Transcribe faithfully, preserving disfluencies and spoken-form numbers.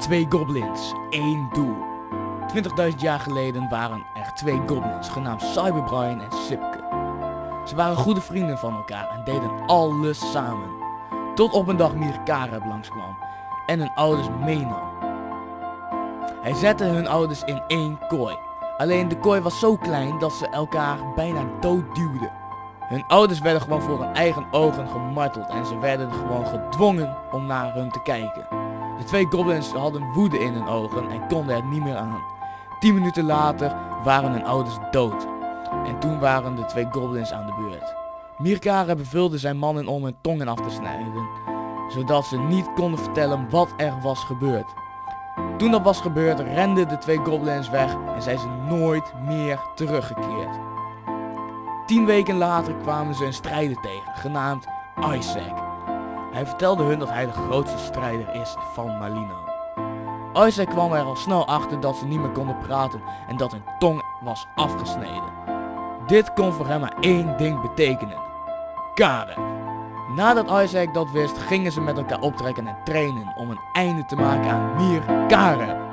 Twee goblins, één doel. twintigduizend jaar geleden waren er twee goblins, genaamd Cyber Brian en Sipke. Ze waren goede vrienden van elkaar en deden alles samen. Tot op een dag Mirkareb langskwam en hun ouders meenam. Hij zette hun ouders in één kooi. Alleen de kooi was zo klein dat ze elkaar bijna doodduwden. Hun ouders werden gewoon voor hun eigen ogen gemarteld en ze werden gewoon gedwongen om naar hun te kijken. De twee goblins hadden woede in hun ogen en konden het niet meer aan. Tien minuten later waren hun ouders dood. En toen waren de twee goblins aan de beurt. Mirkareb bevulde zijn mannen om hun tongen af te snijden, zodat ze niet konden vertellen wat er was gebeurd. Toen dat was gebeurd, renden de twee goblins weg en zijn ze nooit meer teruggekeerd. Tien weken later kwamen ze een strijder tegen, genaamd Isaac. Hij vertelde hun dat hij de grootste strijder is van Malino. Isaac kwam er al snel achter dat ze niet meer konden praten en dat hun tong was afgesneden. Dit kon voor hem maar één ding betekenen: Kareb. Nadat Isaac dat wist, gingen ze met elkaar optrekken en trainen om een einde te maken aan Mirkareb.